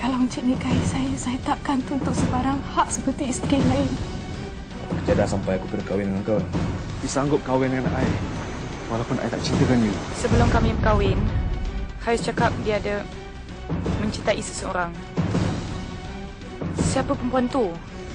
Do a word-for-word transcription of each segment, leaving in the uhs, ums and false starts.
Kalau Encik nikahi saya, saya takkan tuntut sebarang hak seperti isteri lain. Kerja dah sampai aku kena kahwin dengan kau. Dia sanggup kahwin dengan I, walaupun I tak cintakan you. Sebelum kami berkahwin, Haris cakap dia ada mencintai seseorang. Siapa perempuan tu?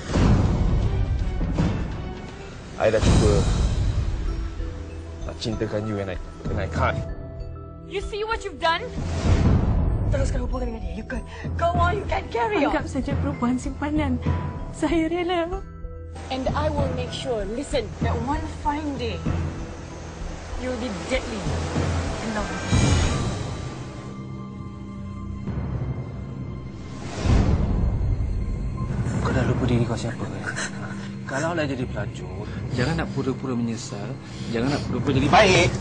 I dah cuba nak cintakan you and I, and I can't. You see what you've done? Teruskan hubungan dengan dia. You can go on, you can carry on. Anggap saja perempuan simpanan. Saya rela. And I will make sure, listen, that one fine day, you'll be deadly in love with me. Kau dah lupa diri kau siapa kan? Kalau lah jadi pelacur, jangan nak pura-pura menyesal, jangan nak pura-pura jadi baik.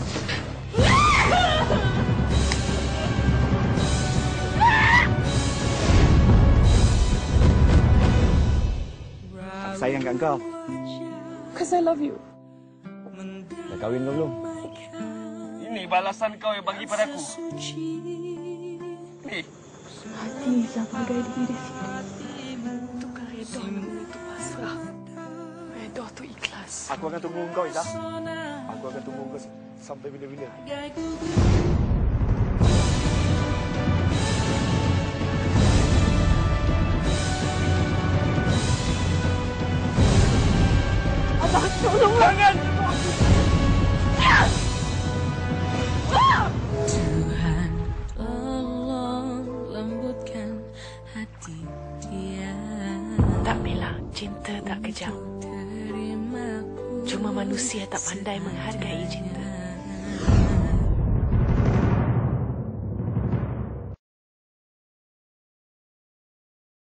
Aku sayang kat kau. Because I love you. Dah kahwin kau belum? Ini balasan kau yang bagi padaku. Ni. Hati sebagai diri sendiri. Tukar redha itu pasrah. Redha tu ikhlas. Aku akan tunggu kau, Izzah. Aku akan tunggu kau sampai bila-bila. Abang, tolong jangan! Tuhan, tolong lembutkan hati dia. Tak, Bella, cinta tak kejam. Cuma manusia tak pandai menghargai cinta.